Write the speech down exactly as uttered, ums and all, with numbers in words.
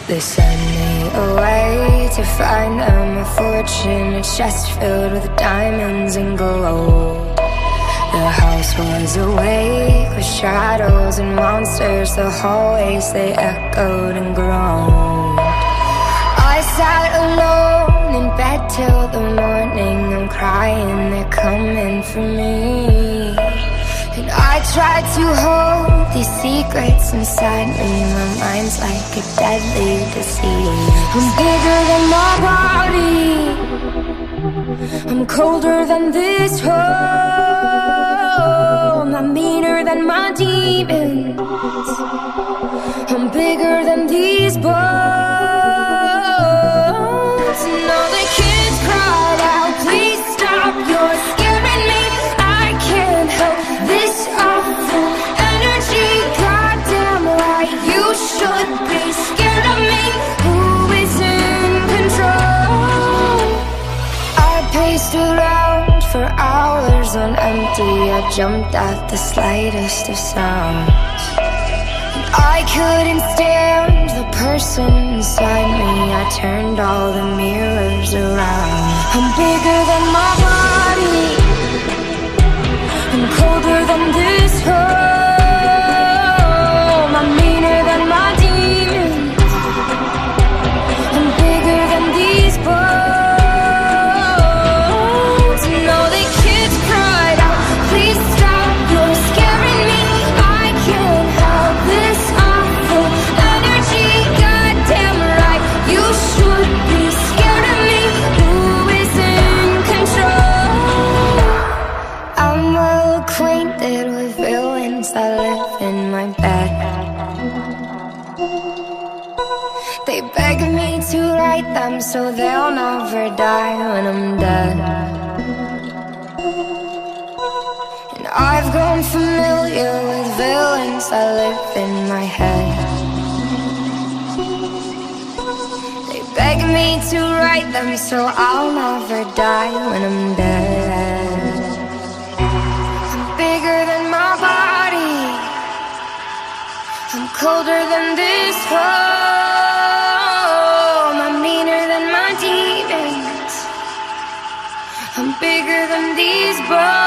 They send me away to find them a fortune, a chest filled with diamonds and gold. The house was awake with shadows and monsters. The hallways, they echoed and groaned. I sat alone in bed till the morning. I'm crying, they're coming for me. And I tried to hold these secrets inside me. My mind's like a deadly disease. I'm bigger than my body, I'm colder than this home. I'm meaner than my demons, I'm bigger than these bones. And all the kids cried out, please stop, you're scaring me. I can't help this awful energy. Goddamn right, you should be scared of me. Who is in control? I paced around for hours on empty. I jumped at the slightest of sounds. I couldn't stand the person inside me. I turned all the mirrors around. I'm bigger than my body, I'm colder than this home. I'm meaner than my demons, I'm bigger than these bones. And all the kids cried out, please stop, you're scaring me. I can't help this awful energy. Goddamn right, you should be scared of me. Who is in control? I'm well acquainted with villains that live in my bed. They beg me to write them so they'll never die when I'm dead. And I've grown familiar with villains that live in my head. They beg me to write them so I'll never die when I'm dead. I'm bigger than my body, I'm colder than this home. I'm meaner than my demons, I'm bigger than these bones.